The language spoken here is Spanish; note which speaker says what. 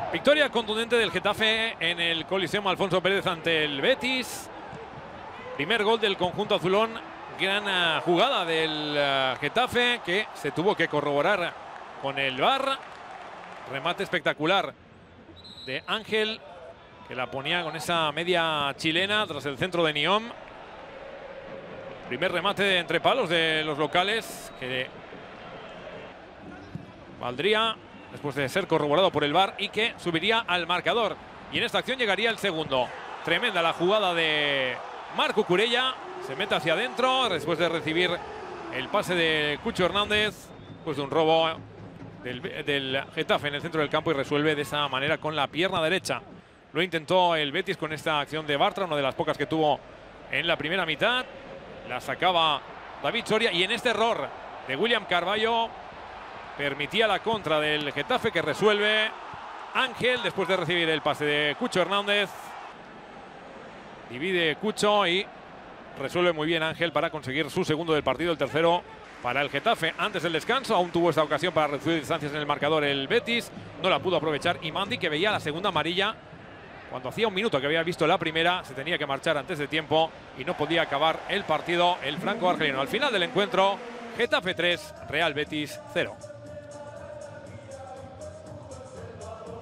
Speaker 1: Victoria contundente del Getafe en el Coliseum Alfonso Pérez ante el Betis. Primer gol del conjunto azulón. Gran jugada del Getafe que se tuvo que corroborar con el VAR. Remate espectacular de Ángel, que la ponía con esa media chilena tras el centro de Niom. Primer remate de entre palos de los locales que valdría después de ser corroborado por el VAR y que subiría al marcador. Y en esta acción llegaría el segundo. Tremenda la jugada de Marc Cucurella. Se mete hacia adentro después de recibir el pase de Cucho Hernández, después de un robo del Getafe en el centro del campo, y resuelve de esa manera con la pierna derecha. Lo intentó el Betis con esta acción de Bartra, una de las pocas que tuvo en la primera mitad. La sacaba David Soria y en este error de William Carballo permitía la contra del Getafe, que resuelve Ángel después de recibir el pase de Cucho Hernández. Divide Cucho y resuelve muy bien Ángel para conseguir su segundo del partido, el tercero para el Getafe. Antes del descanso aún tuvo esta ocasión para reducir distancias en el marcador el Betis. No la pudo aprovechar y Mandi, que veía la segunda amarilla cuando hacía un minuto que había visto la primera, se tenía que marchar antes de tiempo y no podía acabar el partido el franco argelino. Al final del encuentro, Getafe 3, Real Betis 0.